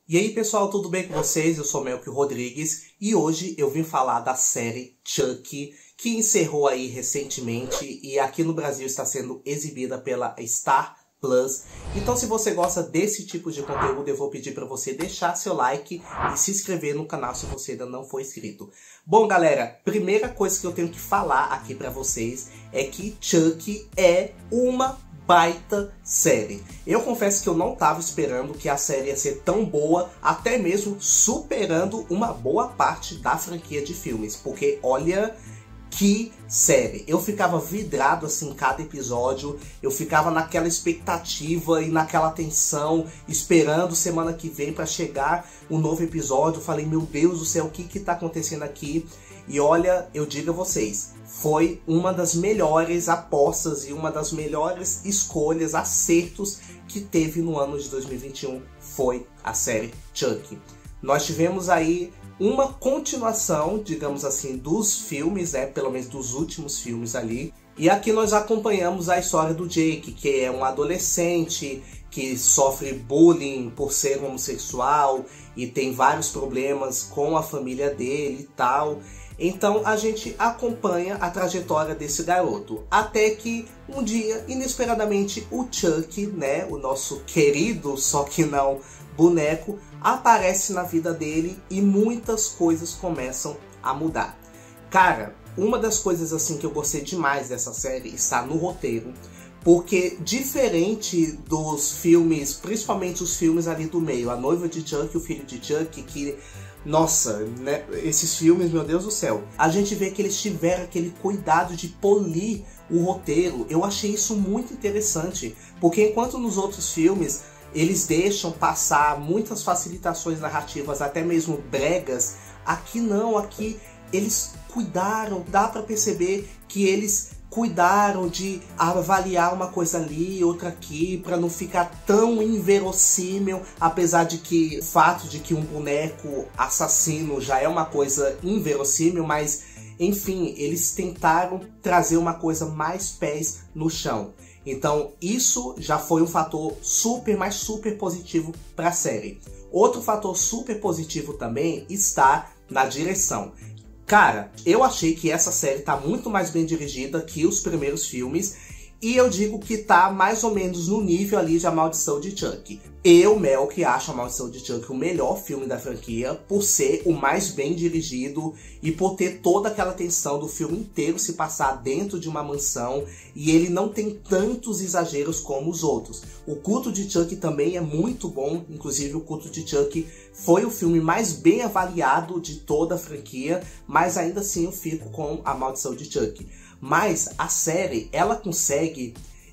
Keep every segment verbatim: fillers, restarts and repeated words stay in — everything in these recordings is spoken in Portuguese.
E aí pessoal, tudo bem com vocês? Eu sou Melk Rodrigues e hoje eu vim falar da série Chuck, que encerrou aí recentemente e aqui no Brasil está sendo exibida pela Star Plus. Então se você gosta desse tipo de conteúdo, eu vou pedir para você deixar seu like e se inscrever no canal se você ainda não for inscrito. Bom galera, primeira coisa que eu tenho que falar aqui para vocês é que Chuck é uma baita série. Eu confesso que eu não estava esperando que a série ia ser tão boa, até mesmo superando uma boa parte da franquia de filmes, porque olha que série. Eu ficava vidrado assim em cada episódio, eu ficava naquela expectativa e naquela tensão, esperando semana que vem para chegar um novo episódio. Eu falei, meu Deus do céu, o que que tá acontecendo aqui? E olha, eu digo a vocês, foi uma das melhores apostas e uma das melhores escolhas, acertos que teve no ano de dois mil e vinte e um, foi a série Chuck. Nós tivemos aí uma continuação, digamos assim, dos filmes, né, pelo menos dos últimos filmes ali. E aqui nós acompanhamos a história do Jake, que é um adolescente que sofre bullying por ser homossexual e tem vários problemas com a família dele e tal. Então a gente acompanha a trajetória desse garoto, até que um dia, inesperadamente, o Chuck, né, o nosso querido, só que não boneco, aparece na vida dele e muitas coisas começam a mudar. Cara, uma das coisas assim que eu gostei demais dessa série está no roteiro, porque diferente dos filmes, principalmente os filmes ali do meio, A Noiva de Chuck e O Filho de Chuck, que nossa, né, esses filmes, meu Deus do céu, a gente vê que eles tiveram aquele cuidado de polir o roteiro. Eu achei isso muito interessante, porque enquanto nos outros filmes eles deixam passar muitas facilitações narrativas, até mesmo bregas, aqui não, aqui eles cuidaram, dá pra perceber que eles cuidaram de avaliar uma coisa ali, outra aqui, para não ficar tão inverossímil, apesar de que o fato de que um boneco assassino já é uma coisa inverossímil, mas enfim, eles tentaram trazer uma coisa mais pés no chão. Então isso já foi um fator super, mas super positivo para a série. Outro fator super positivo também está na direção. Cara, eu achei que essa série tá muito mais bem dirigida que os primeiros filmes. E eu digo que tá mais ou menos no nível ali de A Maldição de Chuck. Eu, Melk, acho A Maldição de Chuck o melhor filme da franquia, por ser o mais bem dirigido e por ter toda aquela tensão do filme inteiro se passar dentro de uma mansão, e ele não tem tantos exageros como os outros. O Culto de Chuck também é muito bom, inclusive o Culto de Chuck foi o filme mais bem avaliado de toda a franquia, mas ainda assim eu fico com A Maldição de Chuck. Mas a série, ela consegue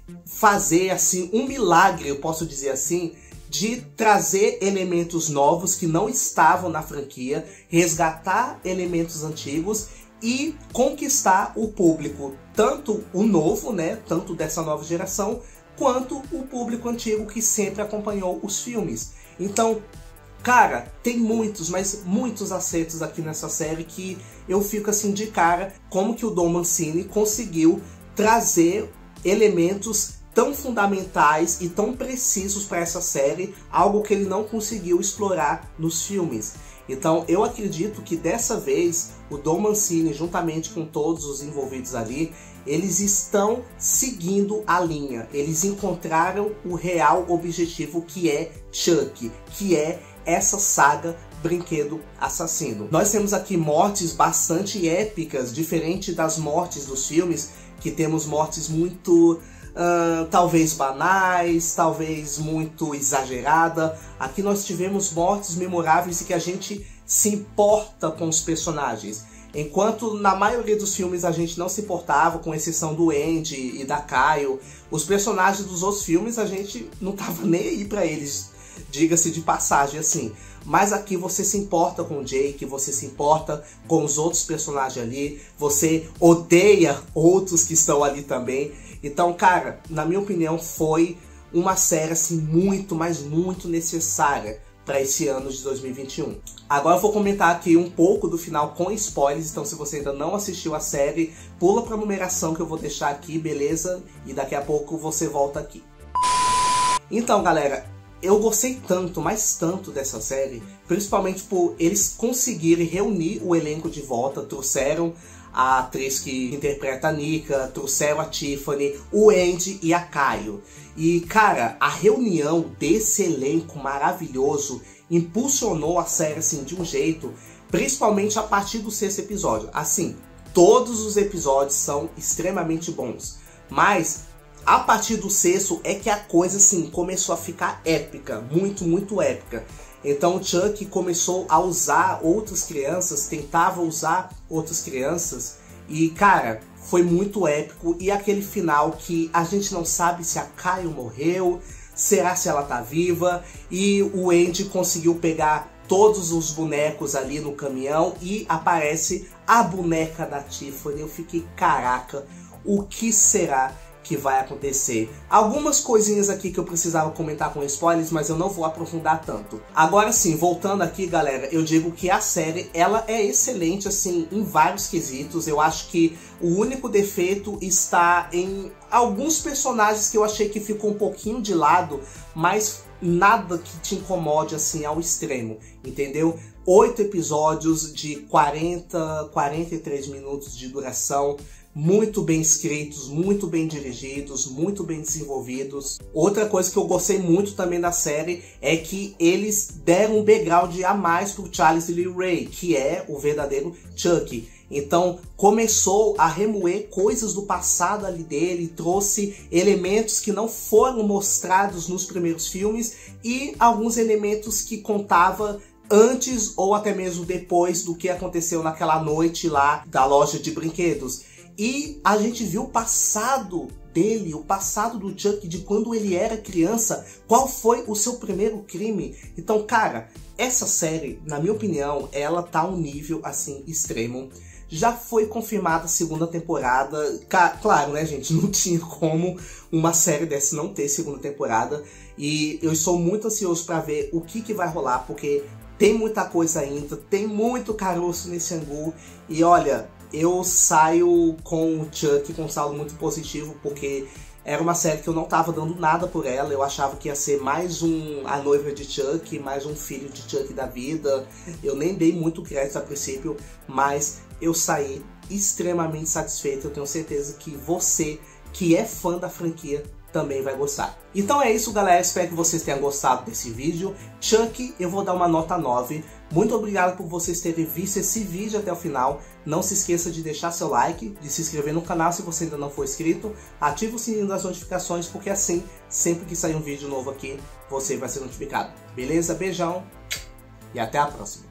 fazer assim um milagre, eu posso dizer assim, de trazer elementos novos que não estavam na franquia, resgatar elementos antigos e conquistar o público, tanto o novo, né, tanto dessa nova geração, quanto o público antigo que sempre acompanhou os filmes. Então, cara, tem muitos, mas muitos acertos aqui nessa série que eu fico assim de cara como que o Don Mancini conseguiu trazer elementos tão fundamentais e tão precisos para essa série, algo que ele não conseguiu explorar nos filmes. Então eu acredito que dessa vez o Don Mancini, juntamente com todos os envolvidos ali, eles estão seguindo a linha. Eles encontraram o real objetivo, que é Chuck, que é essa saga Brinquedo Assassino. Nós temos aqui mortes bastante épicas, diferente das mortes dos filmes, que temos mortes muito Uh, talvez banais, talvez muito exagerada. Aqui nós tivemos mortes memoráveis e que a gente se importa com os personagens. Enquanto na maioria dos filmes a gente não se importava, com exceção do Andy e da Kyle, os personagens dos outros filmes a gente não tava nem aí pra eles, diga-se de passagem assim. Mas aqui você se importa com o Jake, você se importa com os outros personagens ali, você odeia outros que estão ali também. Então, cara, na minha opinião, foi uma série assim muito, mas muito necessária para esse ano de dois mil e vinte e um. Agora eu vou comentar aqui um pouco do final com spoilers, então se você ainda não assistiu a série, pula para a numeração que eu vou deixar aqui, beleza? E daqui a pouco você volta aqui. Então, galera, eu gostei tanto, mas tanto dessa série, principalmente por eles conseguirem reunir o elenco de volta, trouxeram a atriz que interpreta a Nika, trouxeram a Tiffany, o Andy e a Caio. E, cara, a reunião desse elenco maravilhoso impulsionou a série, assim, de um jeito, principalmente a partir do sexto episódio. Assim, todos os episódios são extremamente bons, mas a partir do sexto é que a coisa, assim, começou a ficar épica, muito, muito épica. Então o Chuck começou a usar outras crianças, tentava usar outras crianças, e, cara, foi muito épico. E aquele final que a gente não sabe se a Caio morreu, será se ela tá viva, e o Andy conseguiu pegar todos os bonecos ali no caminhão e aparece a boneca da Tiffany. Eu fiquei, caraca, o que será que vai acontecer? Algumas coisinhas aqui que eu precisava comentar com spoilers, mas eu não vou aprofundar tanto. Agora sim, voltando aqui, galera, eu digo que a série, ela é excelente, assim, em vários quesitos. Eu acho que o único defeito está em alguns personagens que eu achei que ficou um pouquinho de lado, mas nada que te incomode, assim, ao extremo, entendeu? Oito episódios de quarenta, quarenta e três minutos de duração, muito bem escritos, muito bem dirigidos, muito bem desenvolvidos. Outra coisa que eu gostei muito também da série é que eles deram um background a mais pro Charles Lee Ray, que é o verdadeiro Chuck. Então começou a remover coisas do passado ali dele, trouxe elementos que não foram mostrados nos primeiros filmes e alguns elementos que contava antes ou até mesmo depois do que aconteceu naquela noite lá da loja de brinquedos. E a gente viu o passado dele, o passado do Chuck, de quando ele era criança, qual foi o seu primeiro crime. Então, cara, essa série, na minha opinião, ela tá a um nível, assim, extremo. Já foi confirmada a segunda temporada. Claro, né, gente, não tinha como uma série dessa não ter segunda temporada. E eu estou muito ansioso para ver o que, que vai rolar, porque tem muita coisa ainda, tem muito caroço nesse angu. E olha, eu saio com o Chuck com um saldo muito positivo, porque era uma série que eu não tava dando nada por ela. Eu achava que ia ser mais um A Noiva de Chuck, mais um filho de Chuck da vida. Eu nem dei muito crédito a princípio, mas eu saí extremamente satisfeito. Eu tenho certeza que você, que é fã da franquia, também vai gostar. Então é isso, galera, espero que vocês tenham gostado desse vídeo. Chuck, eu vou dar uma nota nove. Muito obrigado por vocês terem visto esse vídeo até o final. Não se esqueça de deixar seu like, de se inscrever no canal se você ainda não for inscrito. Ative o sininho das notificações, porque assim, sempre que sair um vídeo novo aqui, você vai ser notificado. Beleza? Beijão e até a próxima.